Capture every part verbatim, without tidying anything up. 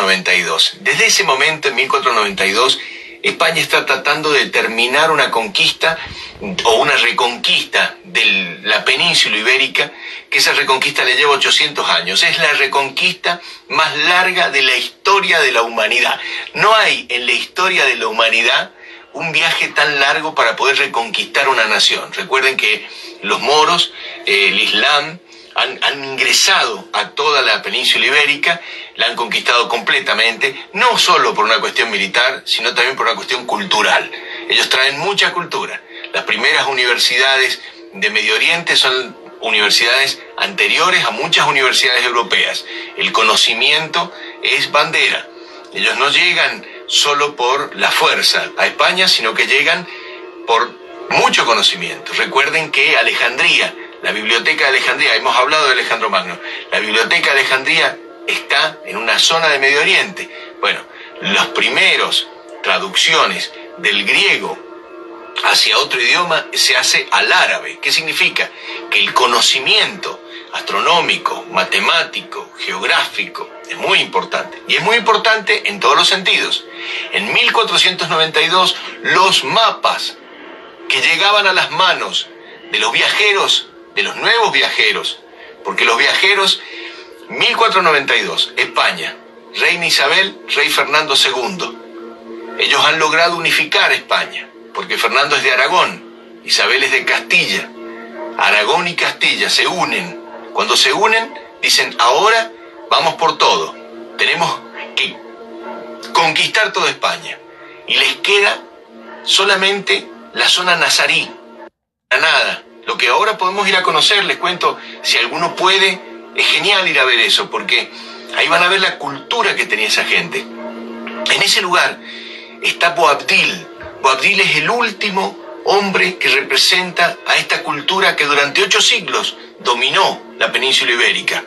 noventa y dos. Desde ese momento, en mil cuatrocientos noventa y dos, España está tratando de terminar una conquista o una reconquista de la península ibérica, que esa reconquista le lleva ochocientos años. Es la reconquista más larga de la historia de la humanidad. No hay en la historia de la humanidad un viaje tan largo para poder reconquistar una nación. Recuerden que los moros, eh, el Islam, Han, han ingresado a toda la península ibérica, la han conquistado completamente, no solo por una cuestión militar, sino también por una cuestión cultural. Ellos traen mucha cultura. Las primeras universidades de Medio Oriente son universidades anteriores a muchas universidades europeas. El conocimiento es bandera. Ellos no llegan solo por la fuerza a España, sino que llegan por mucho conocimiento. Recuerden que Alejandría, la Biblioteca de Alejandría, hemos hablado de Alejandro Magno, la Biblioteca de Alejandría está en una zona de Medio Oriente. Bueno, las primeras traducciones del griego hacia otro idioma se hace al árabe. ¿Qué significa? Que el conocimiento astronómico, matemático, geográfico es muy importante. Y es muy importante en todos los sentidos. En mil cuatrocientos noventa y dos, los mapas que llegaban a las manos de los viajeros, de los nuevos viajeros, porque los viajeros, mil cuatrocientos noventa y dos, España, Reina Isabel, Rey Fernando segundo. Ellos han logrado unificar España, porque Fernando es de Aragón, Isabel es de Castilla. Aragón y Castilla se unen. Cuando se unen, dicen, ahora vamos por todo. Tenemos que conquistar toda España. Y les queda solamente la zona nazarí, Granada. Lo que ahora podemos ir a conocer, les cuento, si alguno puede, es genial ir a ver eso, porque ahí van a ver la cultura que tenía esa gente. En ese lugar está Boabdil. Boabdil es el último hombre que representa a esta cultura que durante ocho siglos dominó la península ibérica.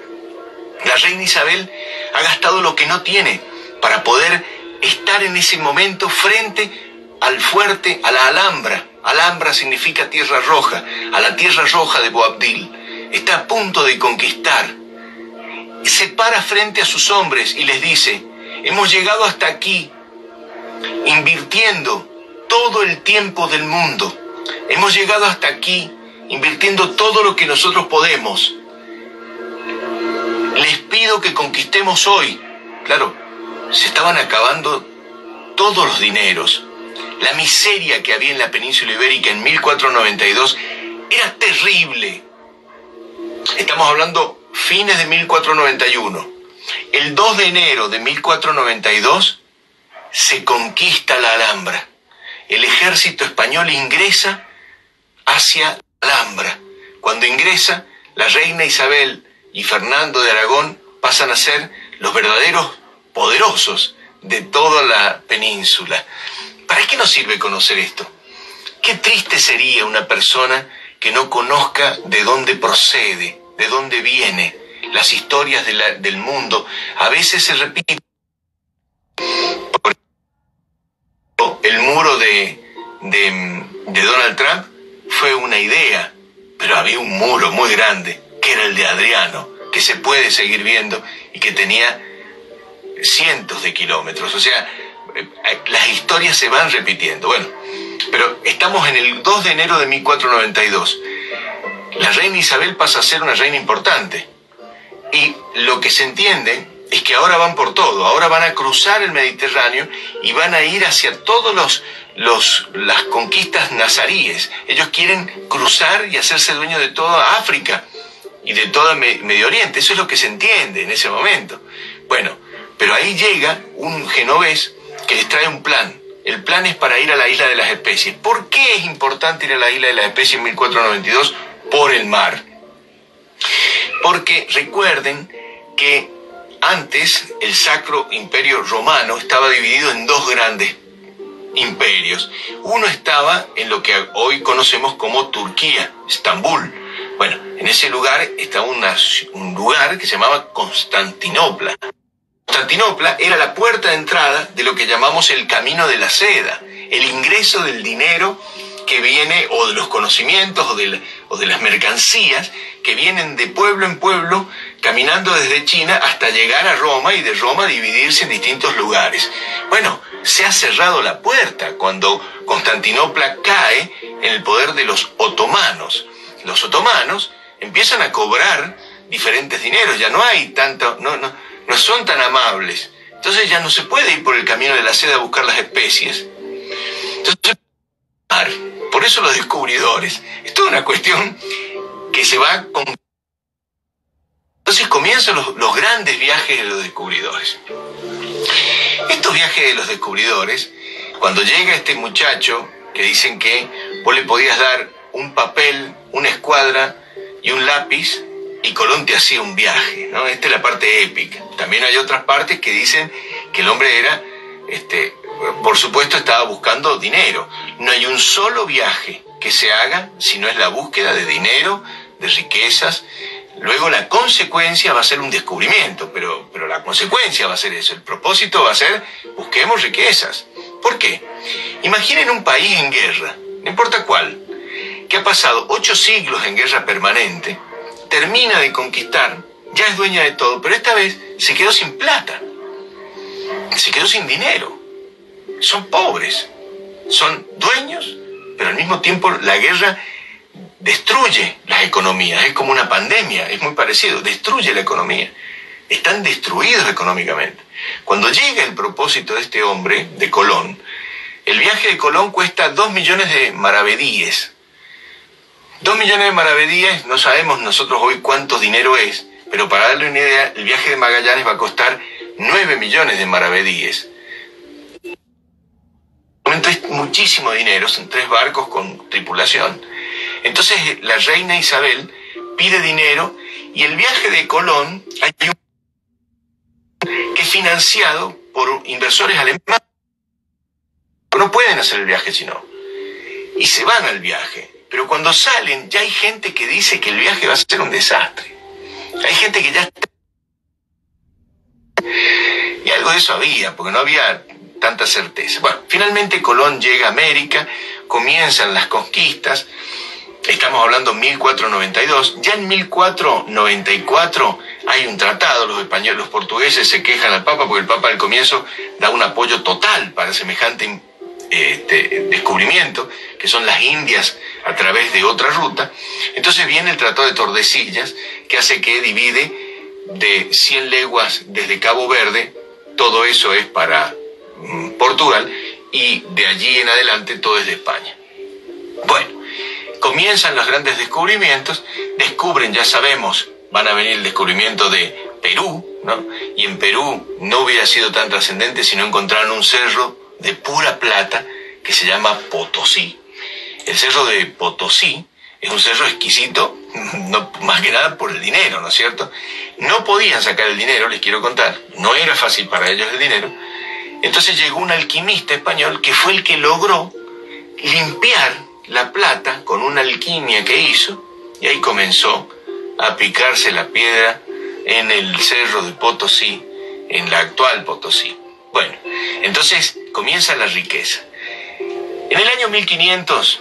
La reina Isabel ha gastado lo que no tiene para poder estar en ese momento frente al fuerte, a la Alhambra. Alhambra significa tierra roja, a la tierra roja de Boabdil. Está a punto de conquistar. Se para frente a sus hombres y les dice, hemos llegado hasta aquí invirtiendo todo el tiempo del mundo. Hemos llegado hasta aquí invirtiendo todo lo que nosotros podemos. Les pido que conquistemos hoy. Claro, se estaban acabando todos los dineros. La miseria que había en la península ibérica en mil cuatrocientos noventa y dos era terrible. Estamos hablando fines de mil cuatrocientos noventa y uno. El dos de enero de mil cuatrocientos noventa y dos se conquista la Alhambra. El ejército español ingresa hacia la Alhambra. Cuando ingresa, la reina Isabel y Fernando de Aragón pasan a ser los verdaderos poderosos de toda la península. ¿Para qué nos sirve conocer esto? Qué triste sería una persona que no conozca de dónde procede, de dónde viene. Las historias de la, del mundo a veces se repiten. Por ejemplo, el muro de, de, de Donald Trump fue una idea, pero había un muro muy grande, que era el de Adriano, que se puede seguir viendo y que tenía cientos de kilómetros. O sea, las historias se van repitiendo. Bueno, pero estamos en el dos de enero de mil cuatrocientos noventa y dos. La reina Isabel pasa a ser una reina importante. Y lo que se entiende es que ahora van por todo. Ahora van a cruzar el Mediterráneo y van a ir hacia todos los, los las conquistas nazaríes. Ellos quieren cruzar y hacerse dueños de toda África y de todo el Medio Oriente. Eso es lo que se entiende en ese momento. Bueno, pero ahí llega un genovés que les trae un plan. El plan es para ir a la Isla de las Especies. ¿Por qué es importante ir a la Isla de las Especies en mil cuatrocientos noventa y dos? Por el mar. Porque recuerden que antes el Sacro Imperio Romano estaba dividido en dos grandes imperios. Uno estaba en lo que hoy conocemos como Turquía, Estambul. Bueno, en ese lugar estaba una, un lugar que se llamaba Constantinopla. Constantinopla era la puerta de entrada de lo que llamamos el camino de la seda, el ingreso del dinero que viene o de los conocimientos o, del, o de las mercancías que vienen de pueblo en pueblo, caminando desde China hasta llegar a Roma y de Roma dividirse en distintos lugares. Bueno, se ha cerrado la puerta cuando Constantinopla cae en el poder de los otomanos. Los otomanos empiezan a cobrar diferentes dineros, ya no hay tanto, no, no, no son tan amables. Entonces ya no se puede ir por el camino de la seda a buscar las especies. Entonces, por eso los descubridores, es toda una cuestión que se va con... Entonces comienzan los, los grandes viajes de los descubridores. Estos viajes de los descubridores, cuando llega este muchacho, que dicen que vos le podías dar un papel, una escuadra y un lápiz, y Colón te hacía un viaje, ¿no? Esta es la parte épica. También hay otras partes que dicen que el hombre era, este, por supuesto, estaba buscando dinero. No hay un solo viaje que se haga si no es la búsqueda de dinero, de riquezas. Luego la consecuencia va a ser un descubrimiento, pero, pero la consecuencia va a ser eso. El propósito va a ser, busquemos riquezas. ¿Por qué? Imaginen un país en guerra, no importa cuál, que ha pasado ocho siglos en guerra permanente, termina de conquistar, ya es dueña de todo, pero esta vez se quedó sin plata, se quedó sin dinero. Son pobres, son dueños, pero al mismo tiempo la guerra destruye las economías, es como una pandemia, es muy parecido, destruye la economía. Están destruidos económicamente. Cuando llega el propósito de este hombre, de Colón, el viaje de Colón cuesta dos millones de maravedíes. Dos millones de maravedíes, no sabemos nosotros hoy cuánto dinero es, pero para darle una idea, el viaje de Magallanes va a costar nueve millones de maravedíes. Es muchísimo dinero, son tres barcos con tripulación. Entonces la reina Isabel pide dinero y el viaje de Colón hay un que es financiado por inversores alemanes. No pueden hacer el viaje si no. Y se van al viaje. Pero cuando salen, ya hay gente que dice que el viaje va a ser un desastre. Hay gente que ya está... Y algo de eso había, porque no había tanta certeza. Bueno, finalmente Colón llega a América, comienzan las conquistas, estamos hablando de mil cuatrocientos noventa y dos, ya en mil cuatrocientos noventa y cuatro hay un tratado, los españoles, los portugueses se quejan al Papa porque el Papa al comienzo da un apoyo total para semejante este, descubrimiento, que son las Indias a través de otra ruta. Entonces viene el Tratado de Tordesillas, que hace que divide de cien leguas desde Cabo Verde, todo eso es para mm, Portugal, y de allí en adelante todo es de España. Bueno, comienzan los grandes descubrimientos, descubren, ya sabemos, van a venir el descubrimiento de Perú, ¿no? Y en Perú no hubiera sido tan trascendente si no encontraron un cerro de pura plata que se llama Potosí. El cerro de Potosí es un cerro exquisito, no, más que nada por el dinero, ¿no es cierto? No podían sacar el dinero, les quiero contar, no era fácil para ellos el dinero. Entonces llegó un alquimista español que fue el que logró limpiar la plata con una alquimia que hizo, y ahí comenzó a picarse la piedra en el cerro de Potosí, en la actual Potosí. Bueno, entonces comienza la riqueza. En el año mil quinientos,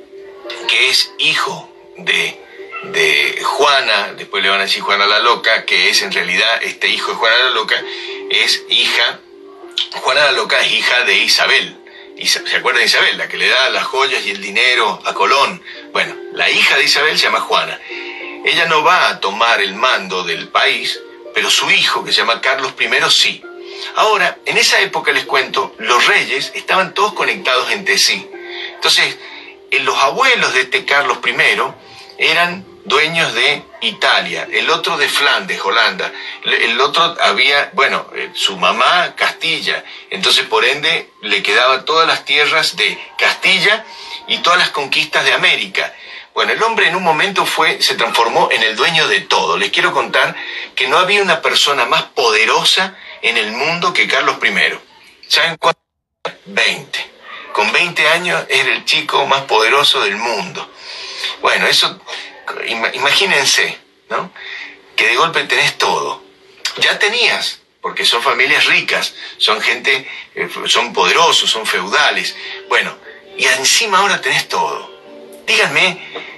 que es hijo de, de Juana, después le van a decir Juana la Loca, que es en realidad este hijo de Juana la Loca, es hija, Juana la Loca es hija de Isabel. ¿Se acuerdan de Isabel? La que le da las joyas y el dinero a Colón. Bueno, la hija de Isabel se llama Juana. Ella no va a tomar el mando del país, pero su hijo, que se llama Carlos primero, sí. Ahora, en esa época, les cuento, los reyes estaban todos conectados entre sí. Entonces, los abuelos de este Carlos primero eran dueños de Italia, el otro de Flandes, Holanda, el otro había, bueno, su mamá Castilla, entonces por ende le quedaban todas las tierras de Castilla y todas las conquistas de América. Bueno, el hombre en un momento fue, se transformó en el dueño de todo. Les quiero contar que no había una persona más poderosa en el mundo que Carlos primero. ¿Saben cuánto? veinte. Con veinte años era el chico más poderoso del mundo. Bueno, eso, imagínense, ¿no? Que de golpe tenés todo. Ya tenías, porque son familias ricas, son gente, son poderosos, son feudales. Bueno, y encima ahora tenés todo. Díganme,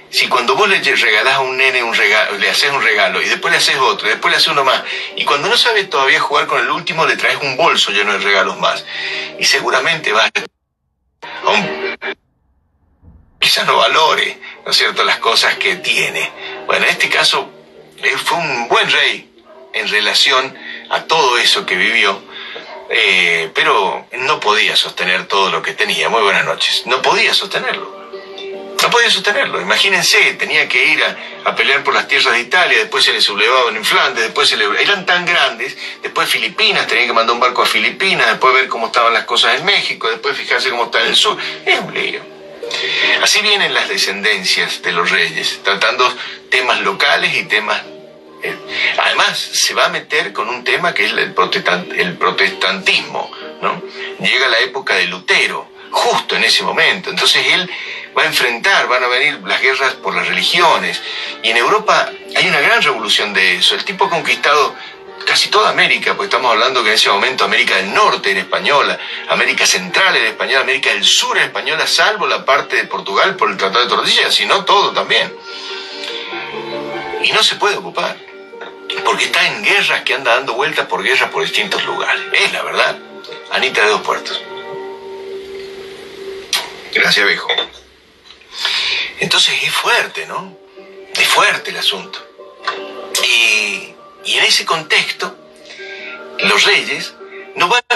Si cuando vos le regalás a un nene un regalo, le haces un regalo y después le haces otro, y después le haces uno más, y cuando no sabes todavía jugar con el último, le traes un bolso lleno de regalos más. Y seguramente vas a un... quizás no valore, ¿no es cierto?, las cosas que tiene. Bueno, en este caso, él fue un buen rey en relación a todo eso que vivió, eh, pero no podía sostener todo lo que tenía. Muy buenas noches. No podía sostenerlo. No podía sostenerlo. Imagínense, tenía que ir a, a pelear por las tierras de Italia, después se le sublevaban en Flandes, después se le... eran tan grandes, después Filipinas, tenía que mandar un barco a Filipinas, después ver cómo estaban las cosas en México, después fijarse cómo está en el sur. Es un lío. Así vienen las descendencias de los reyes, tratando temas locales y temas... Eh, además, se va a meter con un tema que es el, protestant, el protestantismo, ¿no? Llega la época de Lutero, justo en ese momento. Entonces él va a enfrentar, van a venir las guerras por las religiones. Y en Europa hay una gran revolución de eso. El tipo ha conquistado casi toda América, pues estamos hablando que en ese momento América del Norte era española, América Central era española, América del Sur era española, salvo la parte de Portugal por el Tratado de Tordesillas, sino todo también. Y no se puede ocupar, porque está en guerras que anda dando vueltas por guerras por distintos lugares. Es la verdad. Anita de Dos Puertos. Gracias, viejo. Entonces es fuerte, ¿no? Es fuerte el asunto. Y... Y en ese contexto, los reyes no van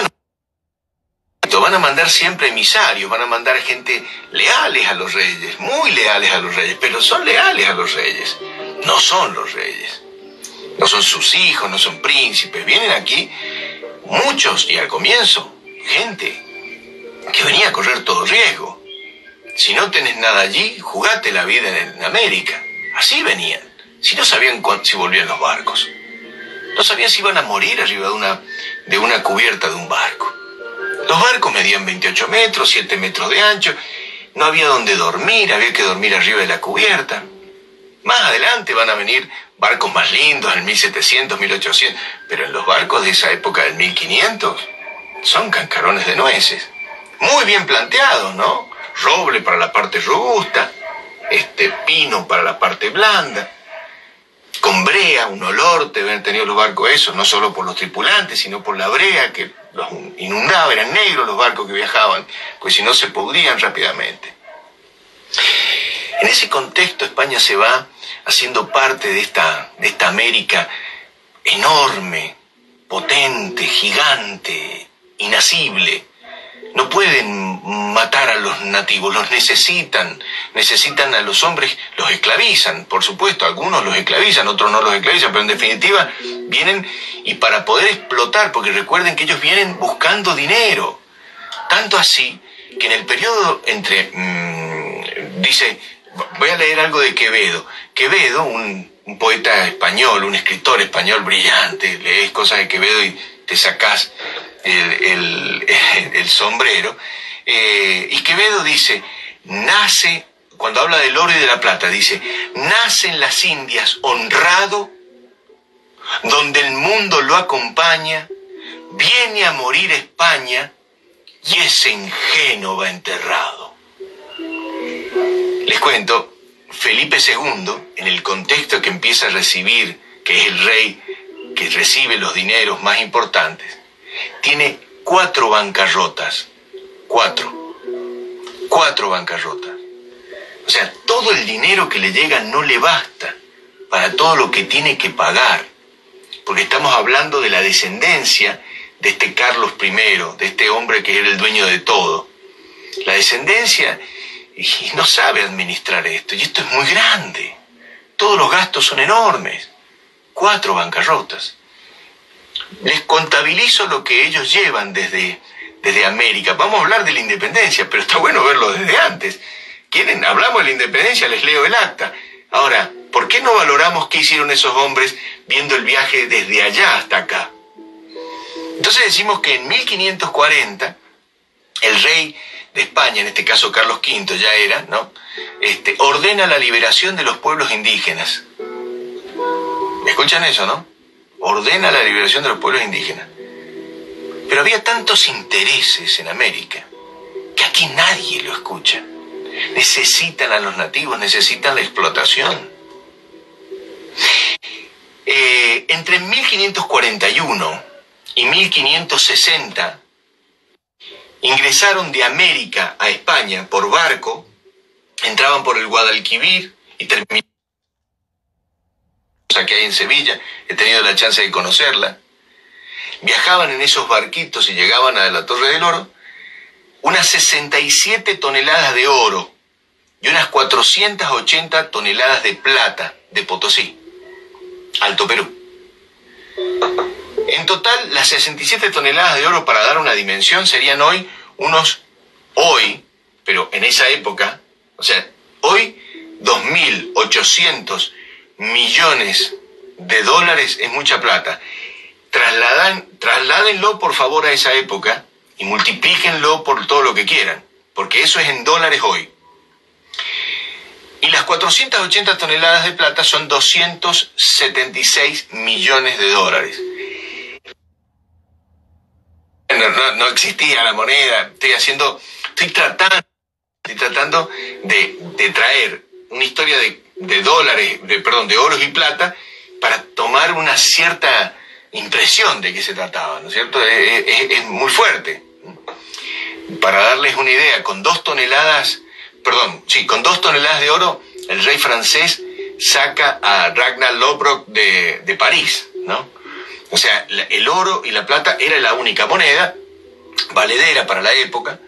a, van a mandar siempre emisarios, van a mandar gente leales a los reyes, muy leales a los reyes, pero son leales a los reyes, no son los reyes, no son sus hijos, no son príncipes, vienen aquí muchos, y al comienzo, gente que venía a correr todo riesgo. Si no tenés nada allí, jugate la vida en, en América. Así venían, si no sabían cuándo, si volvían los barcos. No sabían si iban a morir arriba de una, de una cubierta de un barco. Los barcos medían veintiocho metros, siete metros de ancho. No había donde dormir, había que dormir arriba de la cubierta. Más adelante van a venir barcos más lindos, en mil setecientos, mil ochocientos. Pero en los barcos de esa época del mil quinientos son cancarones de nueces. Muy bien planteados, ¿no? Roble para la parte robusta, este pino para la parte blanda. Con brea, un olor, te habían tenido los barcos esos, no solo por los tripulantes, sino por la brea que los inundaba, eran negros los barcos que viajaban, pues si no se pudrían rápidamente. En ese contexto España se va haciendo parte de esta, de esta América enorme, potente, gigante, inacible. No pueden matar a los nativos, los necesitan, necesitan a los hombres, los esclavizan, por supuesto, algunos los esclavizan, otros no los esclavizan, pero en definitiva vienen y para poder explotar, porque recuerden que ellos vienen buscando dinero, tanto así que en el periodo entre, mmm, dice, voy a leer algo de Quevedo, Quevedo, un, un poeta español, un escritor español brillante, lees cosas de Quevedo y te sacás El, el, el sombrero, eh, y Quevedo dice, nace, cuando habla del oro y de la plata, dice, nace en las Indias honrado, donde el mundo lo acompaña, viene a morir España, y es en Génova enterrado. Les cuento, Felipe segundo, en el contexto que empieza a recibir, que es el rey que recibe los dineros más importantes, tiene cuatro bancarrotas, cuatro, cuatro bancarrotas. O sea, todo el dinero que le llega no le basta para todo lo que tiene que pagar, porque estamos hablando de la descendencia de este Carlos primero, de este hombre que era el dueño de todo. La descendencia, y no sabe administrar esto, y esto es muy grande, todos los gastos son enormes, cuatro bancarrotas. Les contabilizo lo que ellos llevan desde, desde América. Vamos a hablar de la independencia, pero está bueno verlo desde antes. ¿Quieren? Hablamos de la independencia, les leo el acta. Ahora, ¿por qué no valoramos qué hicieron esos hombres viendo el viaje desde allá hasta acá? Entonces decimos que en mil quinientos cuarenta, el rey de España, en este caso Carlos quinto ya era, ¿no? Este, ordena la liberación de los pueblos indígenas. ¿Escuchan eso, no? Ordena la liberación de los pueblos indígenas. Pero había tantos intereses en América que aquí nadie lo escucha. Necesitan a los nativos, necesitan la explotación. Eh, entre mil quinientos cuarenta y uno y mil quinientos sesenta ingresaron de América a España por barco, entraban por el Guadalquivir y terminaban que hay en Sevilla, he tenido la chance de conocerla. Viajaban en esos barquitos y llegaban a la Torre del Oro, unas sesenta y siete toneladas de oro y unas cuatrocientas ochenta toneladas de plata de Potosí, Alto Perú. En total, las sesenta y siete toneladas de oro, para dar una dimensión, serían hoy unos, hoy, pero en esa época, o sea, hoy dos mil ochocientos millones de dólares es mucha plata. Trasladan, trasládenlo por favor a esa época y multiplíquenlo por todo lo que quieran, porque eso es en dólares hoy. Y las cuatrocientas ochenta toneladas de plata son doscientos setenta y seis millones de dólares. No, no, no existía la moneda. Estoy haciendo, estoy tratando, estoy tratando de, de traer una historia de, de dólares, de, perdón, de oros y plata para tomar una cierta impresión de qué se trataba, ¿no es cierto? Es, es, es muy fuerte. Para darles una idea, con dos toneladas, perdón, sí, con dos toneladas de oro, el rey francés saca a Ragnar Lodbrok de, de París, ¿no? O sea, el oro y la plata era la única moneda valedera para la época.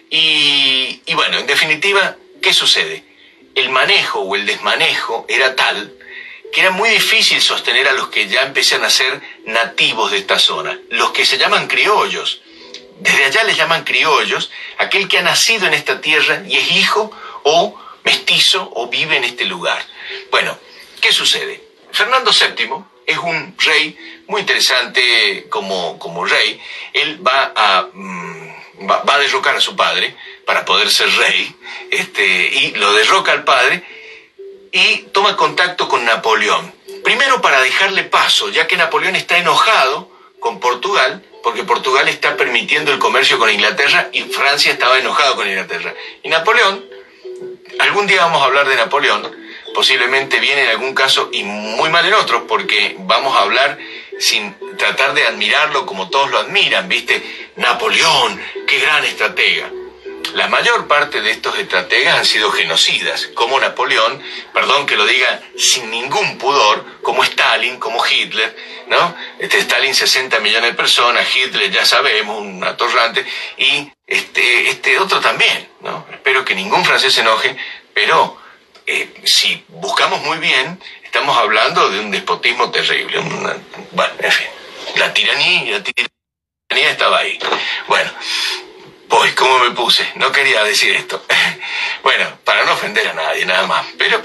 Y, y bueno, en definitiva, ¿qué sucede? El manejo o el desmanejo era tal que era muy difícil sostener a los que ya empiezan a ser nativos de esta zona, los que se llaman criollos. Desde allá les llaman criollos, aquel que ha nacido en esta tierra y es hijo o mestizo o vive en este lugar. Bueno, ¿qué sucede? Fernando séptimo es un rey muy interesante como, como rey. Él va a, mm, va, va a derrocar a su padre para poder ser rey, este, y lo derroca al padre y toma contacto con Napoleón. Primero para dejarle paso, ya que Napoleón está enojado con Portugal, porque Portugal está permitiendo el comercio con Inglaterra y Francia estaba enojado con Inglaterra. Y Napoleón, algún día vamos a hablar de Napoleón, posiblemente bien en algún caso y muy mal en otros, porque vamos a hablar sin tratar de admirarlo como todos lo admiran, ¿viste? Napoleón, qué gran estratega. La mayor parte de estos estrategas han sido genocidas, como Napoleón, perdón que lo diga sin ningún pudor, como Stalin, como Hitler, ¿no? Este Stalin sesenta millones de personas, Hitler ya sabemos, un atorrante, y este, este otro también, ¿no? Espero que ningún francés se enoje, pero eh, si buscamos muy bien, estamos hablando de un despotismo terrible. Una, bueno, en fin, la tiranía, la tiranía estaba ahí. Bueno. Voy, ¿cómo me puse? No quería decir esto. Bueno, para no ofender a nadie, nada más. Pero,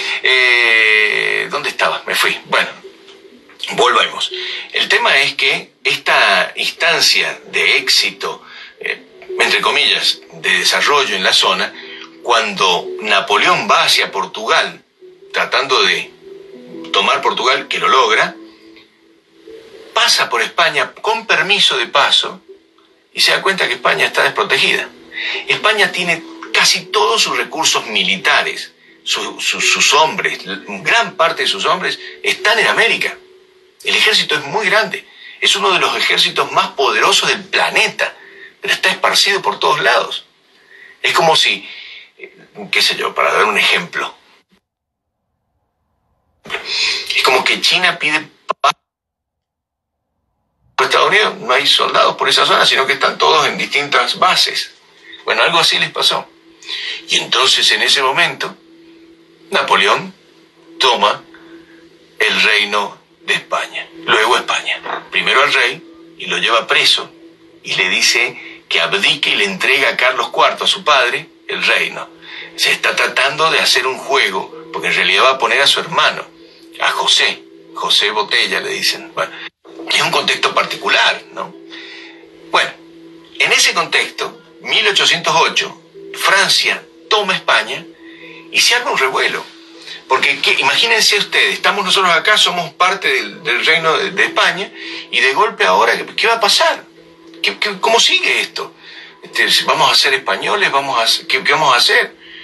eh, ¿dónde estaba? Me fui. Bueno, volvemos. El tema es que esta instancia de éxito, eh, entre comillas, de desarrollo en la zona, cuando Napoleón va hacia Portugal, tratando de tomar Portugal, que lo logra, pasa por España con permiso de paso, y se da cuenta que España está desprotegida. España tiene casi todos sus recursos militares, su, su, sus hombres, gran parte de sus hombres están en América. El ejército es muy grande, es uno de los ejércitos más poderosos del planeta, pero está esparcido por todos lados. Es como si, qué sé yo, para dar un ejemplo, es como que China pide paz. Estados Unidos no hay soldados por esa zona, sino que están todos en distintas bases. Bueno, algo así les pasó. Y entonces en ese momento Napoleón toma el reino de España, luego España. Primero al rey y lo lleva preso y le dice que abdique y le entrega a Carlos cuarto, a su padre, el reino. Se está tratando de hacer un juego, porque en realidad va a poner a su hermano, a José, José Botella le dicen. Bueno, es un contexto particular, ¿no? Bueno, en ese contexto, mil ochocientos ocho, Francia toma España y se arma un revuelo. Porque ¿qué? Imagínense ustedes, estamos nosotros acá, somos parte del, del reino de, de España, y de golpe ahora, ¿qué, qué va a pasar? ¿Qué, qué, ¿Cómo sigue esto? Este, ¿Vamos a ser españoles? ¿Vamos a, qué, ¿Qué vamos a hacer?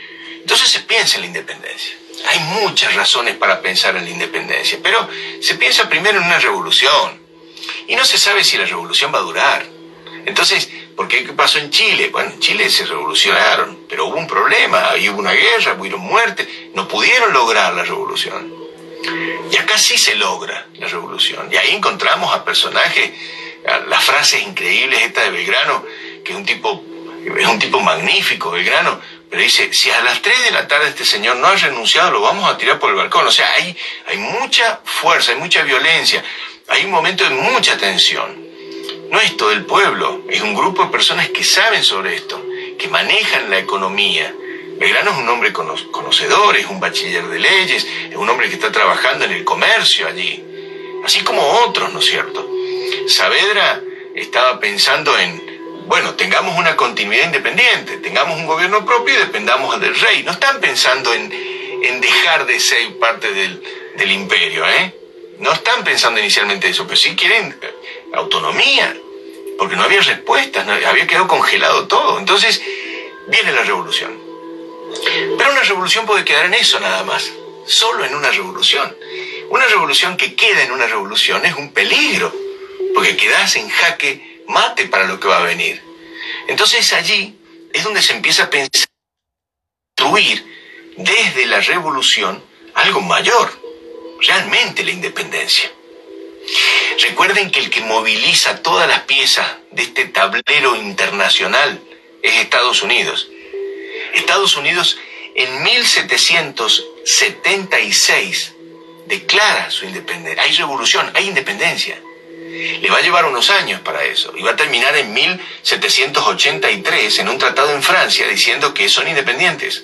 Entonces se piensa en la independencia. Hay muchas razones para pensar en la independencia, pero se piensa primero en una revolución. Y no se sabe si la revolución va a durar. Entonces, ¿por qué? ¿Qué pasó en Chile? Bueno, en Chile se revolucionaron, pero hubo un problema, ahí hubo una guerra, hubieron muertes, no pudieron lograr la revolución. Y acá sí se logra la revolución. Y ahí encontramos a personajes, a las frases increíbles esta de Belgrano, que es un tipo, es un tipo magnífico, Belgrano, pero dice, si a las tres de la tarde este señor no ha renunciado, lo vamos a tirar por el balcón. O sea, hay, hay mucha fuerza, hay mucha violencia, hay un momento de mucha tensión. No es todo el pueblo, es un grupo de personas que saben sobre esto, que manejan la economía. Belgrano es un hombre conocedor, es un bachiller de leyes, es un hombre que está trabajando en el comercio allí, así como otros, ¿no es cierto? Saavedra estaba pensando en, bueno, tengamos una continuidad independiente, tengamos un gobierno propio y dependamos del rey. No están pensando en, en dejar de ser parte del, del imperio, ¿eh? No están pensando inicialmente eso, pero sí quieren autonomía, porque no había respuestas, no, había quedado congelado todo. Entonces viene la revolución. Pero una revolución puede quedar en eso nada más, solo en una revolución. Una revolución que queda en una revolución es un peligro, porque quedas en jaque mate para lo que va a venir. Entonces allí es donde se empieza a pensar, construir desde la revolución algo mayor, realmente la independencia. Recuerden que el que moviliza todas las piezas de este tablero internacional es Estados Unidos. Estados Unidos en mil setecientos setenta y seis declara su independencia. Hay revolución, hay independencia. Le va a llevar unos años para eso. Y va a terminar en mil setecientos ochenta y tres en un tratado en Francia diciendo que son independientes.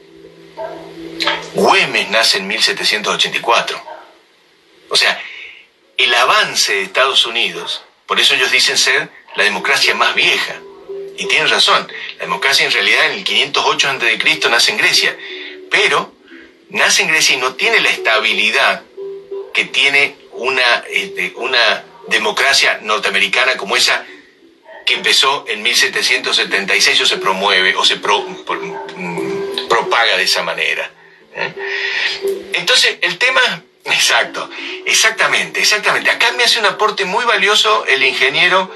Güemes nace en mil setecientos ochenta y cuatro. O sea, el avance de Estados Unidos, por eso ellos dicen ser la democracia más vieja. Y tienen razón, la democracia en realidad en el quinientos ocho antes de Cristo nace en Grecia, pero nace en Grecia y no tiene la estabilidad que tiene una, este, una democracia norteamericana como esa que empezó en mil setecientos setenta y seis o se promueve o se pro, pro, propaga de esa manera. ¿Eh? Entonces, el tema... Exacto, exactamente, exactamente. Acá me hace un aporte muy valioso el ingeniero.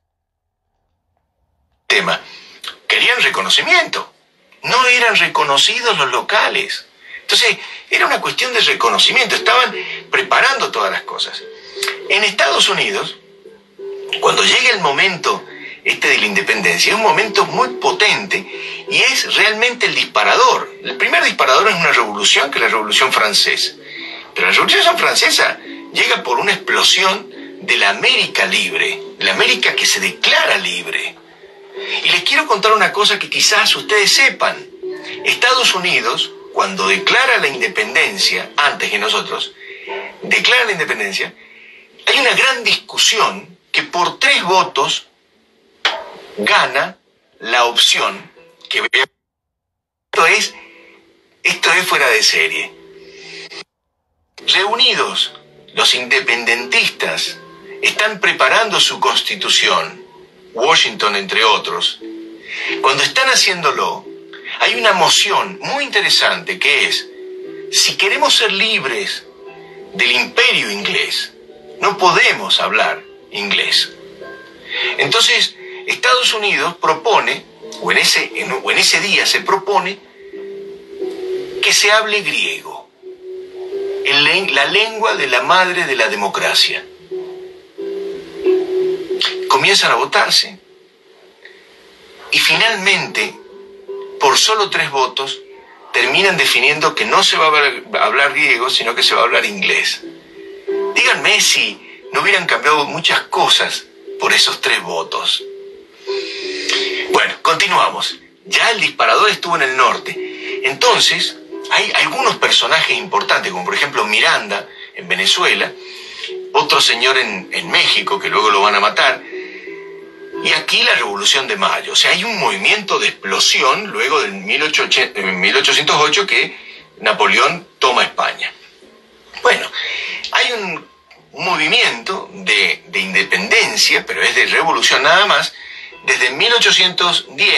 Tema. Querían reconocimiento. No eran reconocidos los locales. Entonces, era una cuestión de reconocimiento. Estaban preparando todas las cosas. En Estados Unidos, cuando llega el momento este de la independencia, es un momento muy potente y es realmente el disparador. El primer disparador es una revolución, que es la Revolución Francesa. Pero la Revolución Francesa llega por una explosión de la América libre, de la América que se declara libre. Y les quiero contar una cosa que quizás ustedes sepan. Estados Unidos, cuando declara la independencia, antes que nosotros, declara la independencia, hay una gran discusión que por tres votos gana la opción que esto es, esto es fuera de serie. Reunidos, los independentistas están preparando su constitución, Washington entre otros. Cuando están haciéndolo, hay una moción muy interesante que es, si queremos ser libres del imperio inglés, no podemos hablar inglés. Entonces, Estados Unidos propone, o en ese, en, o en ese día se propone, que se hable griego. En la lengua de la madre de la democracia. Comienzan a votarse y finalmente, por solo tres votos, terminan definiendo que no se va a hablar griego, sino que se va a hablar inglés. Díganme si no hubieran cambiado muchas cosas por esos tres votos. Bueno, continuamos. Ya el disparador estuvo en el norte. Entonces, hay algunos personajes importantes, como por ejemplo Miranda en Venezuela, otro señor en, en México, que luego lo van a matar, y aquí la Revolución de Mayo. O sea, hay un movimiento de explosión luego del mil ochocientos ocho que Napoleón toma España. Bueno, hay un, un movimiento de, de independencia, pero es de revolución nada más, desde mil ochocientos diez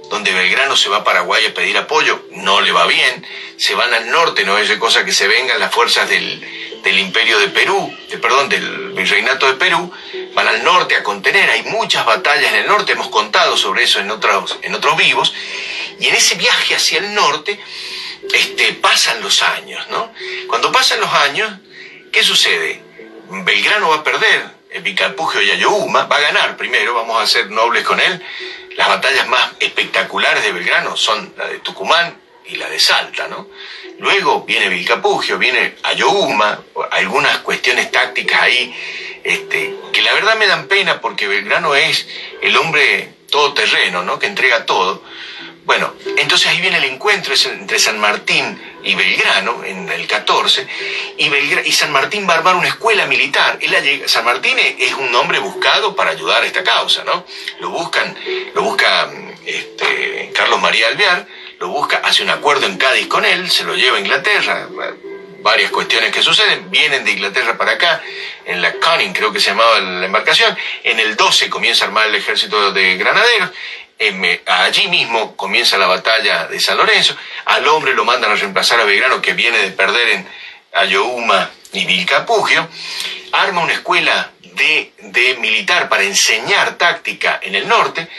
donde Belgrano se va a Paraguay a pedir apoyo, no le va bien, se van al norte, no es cosa que se vengan las fuerzas del, del imperio de Perú, de, perdón, del virreinato de Perú, van al norte a contener, hay muchas batallas en el norte, hemos contado sobre eso en otros, en otros vivos, y en ese viaje hacia el norte este, pasan los años, ¿no? Cuando pasan los años, ¿qué sucede? Belgrano va a perder el Vilcapugio y Ayohuma, va a ganar primero, vamos a ser nobles con él. Las batallas más espectaculares de Belgrano son la de Tucumán y la de Salta, ¿no? Luego viene Vilcapugio, viene Ayohuma, algunas cuestiones tácticas ahí, este, que la verdad me dan pena porque Belgrano es el hombre todoterreno, ¿no? Que entrega todo. Bueno, entonces ahí viene el encuentro entre San Martín y Belgrano en el catorce, y, Belgra- y San Martín va a armar una escuela militar. Él llega, San Martín es un hombre buscado para ayudar a esta causa, ¿no? Lo buscan, lo busca este, Carlos María Alvear, lo busca, hace un acuerdo en Cádiz con él, se lo lleva a Inglaterra, varias cuestiones que suceden, vienen de Inglaterra para acá, en la Conning creo que se llamaba la embarcación, en el doce comienza a armar el ejército de granaderos. Eh, allí mismo comienza la batalla de San Lorenzo, al hombre lo mandan a reemplazar a Belgrano, que viene de perder en Ayohuma y Vilcapugio, arma una escuela de, de militar para enseñar táctica en el norte.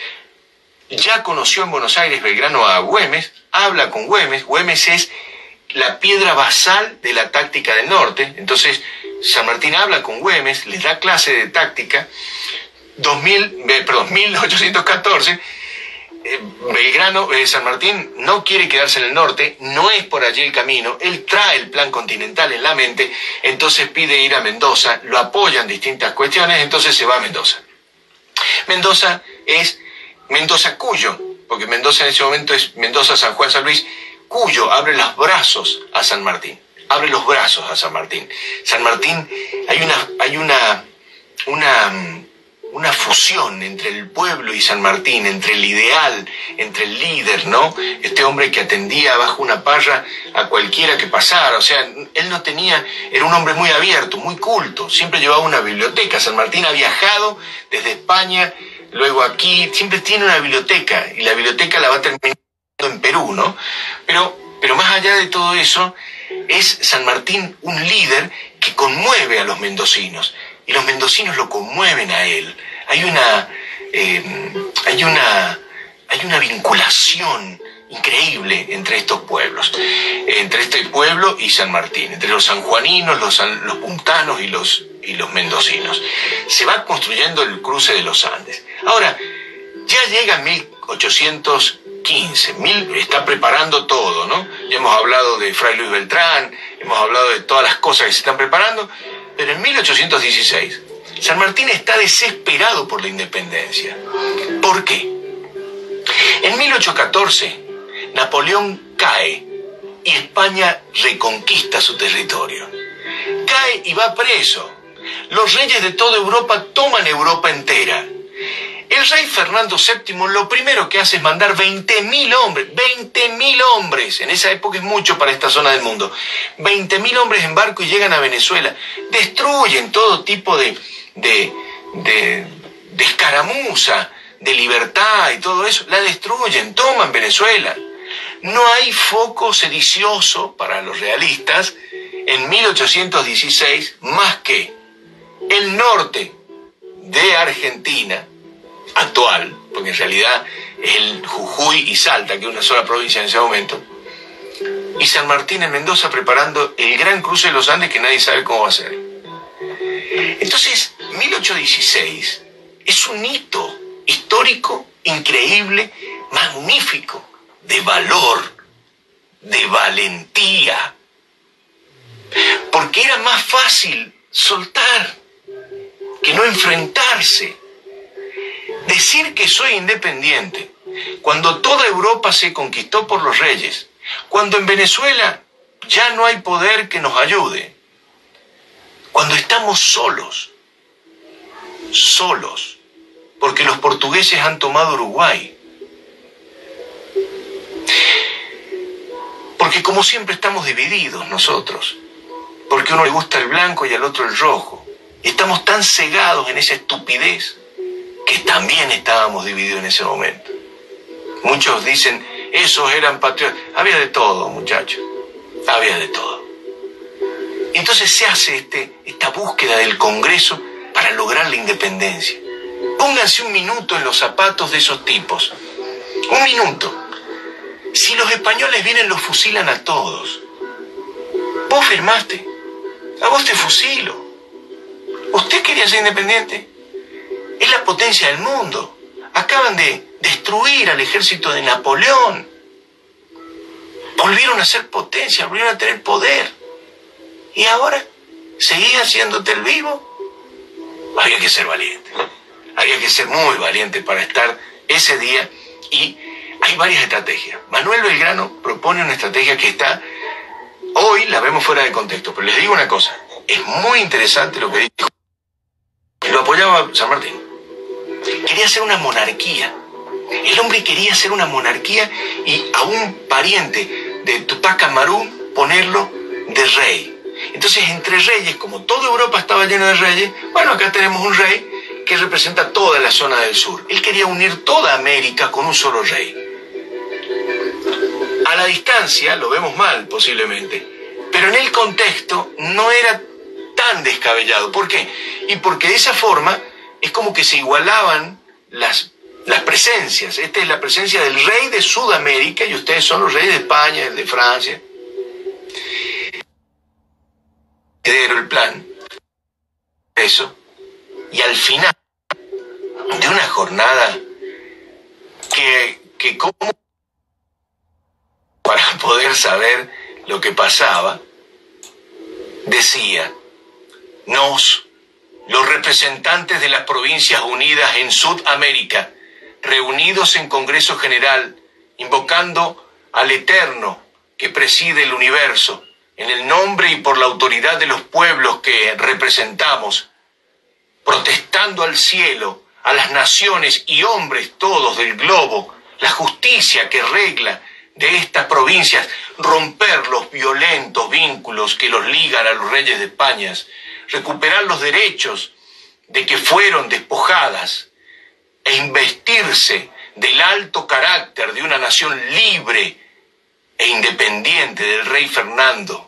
Ya conoció en Buenos Aires Belgrano a Güemes, habla con Güemes, Güemes es la piedra basal de la táctica del norte, entonces San Martín habla con Güemes, les da clase de táctica. dos mil, perdón, mil ochocientos catorce, eh, Belgrano, eh, San Martín no quiere quedarse en el norte, no es por allí el camino, él trae el plan continental en la mente, entonces pide ir a Mendoza, lo apoyan distintas cuestiones, entonces se va a Mendoza. Mendoza es Mendoza Cuyo, porque Mendoza en ese momento es Mendoza, San Juan, San Luis. Cuyo abre los brazos a San Martín, abre los brazos a San Martín. San Martín, hay una, hay una, una, una fusión entre el pueblo y San Martín, entre el ideal, entre el líder, ¿no? Este hombre que atendía bajo una parra a cualquiera que pasara, o sea, él no tenía, era un hombre muy abierto, muy culto, siempre llevaba una biblioteca. San Martín ha viajado desde España, luego aquí, siempre tiene una biblioteca, y la biblioteca la va a terminar en Perú, ¿no? Pero, pero más allá de todo eso, es San Martín un líder que conmueve a los mendocinos, y los mendocinos lo conmueven a él. Hay una, eh, hay una, hay una vinculación increíble entre estos pueblos, entre este pueblo y San Martín, entre los sanjuaninos, los, los puntanos y los, y los mendocinos. Se va construyendo el cruce de los Andes. Ahora, ya llega en mil ochocientos quince, mil, está preparando todo, ¿no? Ya hemos hablado de Fray Luis Beltrán, hemos hablado de todas las cosas que se están preparando, pero en mil ochocientos dieciséis, San Martín está desesperado por la independencia. ¿Por qué? En mil ochocientos catorce, Napoleón cae y España reconquista su territorio. Cae y va preso. Los reyes de toda Europa toman Europa entera. El rey Fernando séptimo lo primero que hace es mandar veinte mil hombres, veinte mil hombres, en esa época es mucho para esta zona del mundo, veinte mil hombres en barco y llegan a Venezuela, destruyen todo tipo de, de, de, de escaramuza, de libertad y todo eso, la destruyen, toman Venezuela. No hay foco sedicioso para los realistas en mil ochocientos dieciséis más que el norte de Argentina, actual, porque en realidad es el Jujuy y Salta, que es una sola provincia en ese momento, y San Martín en Mendoza preparando el gran cruce de los Andes que nadie sabe cómo va a ser. Entonces, mil ochocientos dieciséis es un hito histórico, increíble, magnífico, de valor, de valentía, porque era más fácil soltar que no enfrentarse. Decir que soy independiente, cuando toda Europa se conquistó por los reyes, cuando en Venezuela ya no hay poder que nos ayude, cuando estamos solos, solos, porque los portugueses han tomado Uruguay, porque como siempre estamos divididos nosotros, porque a uno le gusta el blanco y al otro el rojo, y estamos tan cegados en esa estupidez que también estábamos divididos en ese momento. Muchos dicen, esos eran patriotas. Había de todo, muchachos. Había de todo. Entonces se hace este, esta búsqueda del Congreso para lograr la independencia. Pónganse un minuto en los zapatos de esos tipos. Un minuto. Si los españoles vienen, los fusilan a todos. Vos firmaste. A vos te fusilo. ¿Usted quería ser independiente? Es la potencia del mundo. Acaban de destruir al ejército de Napoleón. Volvieron a ser potencia, volvieron a tener poder. ¿Y ahora? ¿Seguís haciéndote el vivo? Había que ser valiente. Había que ser muy valiente para estar ese día. Y hay varias estrategias. Manuel Belgrano propone una estrategia que está... Hoy la vemos fuera de contexto, pero les digo una cosa. Es muy interesante lo que dijo. Lo apoyaba San Martín. Quería hacer una monarquía. El hombre quería hacer una monarquía y a un pariente de Tupac Amaru ponerlo de rey. Entonces, entre reyes, como toda Europa estaba llena de reyes, bueno, acá tenemos un rey que representa toda la zona del sur. Él quería unir toda América con un solo rey. A la distancia lo vemos mal, posiblemente, pero en el contexto no era tan descabellado. ¿Por qué? Y porque de esa forma es como que se igualaban las, las presencias. Esta es la presencia del rey de Sudamérica y ustedes son los reyes de España, de Francia. El plan, eso, y al final de una jornada que, que como para poder saber lo que pasaba, decía, nos, los representantes de las Provincias Unidas en Sudamérica, reunidos en Congreso General, invocando al Eterno que preside el universo, en el nombre y por la autoridad de los pueblos que representamos, protestando al cielo, a las naciones y hombres todos del globo, la justicia que regla de estas provincias, romper los violentos vínculos que los ligan a los reyes de España, recuperar los derechos de que fueron despojadas e investirse del alto carácter de una nación libre e independiente del rey Fernando,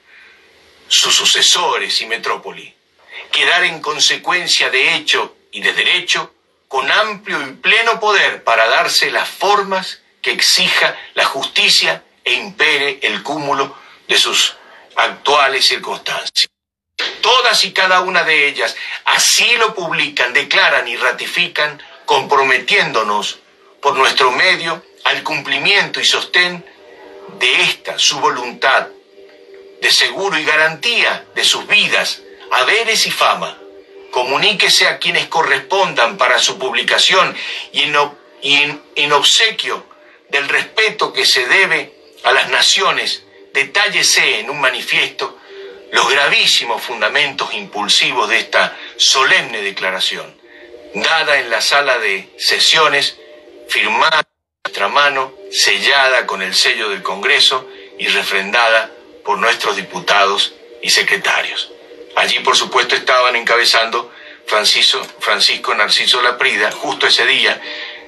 sus sucesores y metrópoli, quedar en consecuencia de hecho y de derecho con amplio y pleno poder para darse las formas que exija la justicia e impere el cúmulo de sus actuales circunstancias. Todas y cada una de ellas así lo publican, declaran y ratifican, comprometiéndonos por nuestro medio al cumplimiento y sostén de esta su voluntad, de seguro y garantía de sus vidas, haberes y fama. Comuníquese a quienes correspondan para su publicación y en, y en, en obsequio del respeto que se debe a las naciones, detállese en un manifiesto los gravísimos fundamentos impulsivos de esta solemne declaración, dada en la sala de sesiones, firmada en nuestra mano, sellada con el sello del Congreso y refrendada por nuestros diputados y secretarios. Allí, por supuesto, estaban encabezando Francisco, Francisco Narciso Laprida, justo ese día,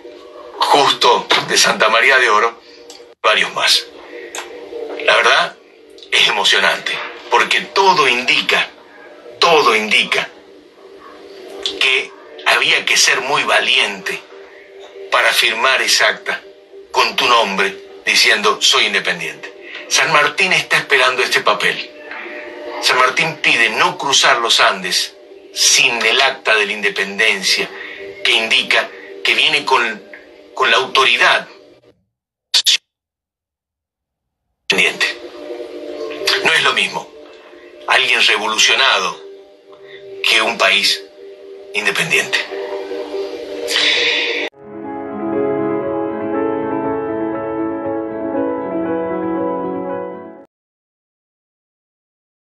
justo de Santa María de Oro, varios más. La verdad, es emocionante, porque todo indica, todo indica que había que ser muy valiente para firmar esa acta con tu nombre, diciendo, soy independiente. San Martín está esperando este papel. San Martín pide no cruzar los Andes sin el acta de la independencia, que indica que viene con, con la autoridad independiente. No es lo mismo alguien revolucionado que un país independiente.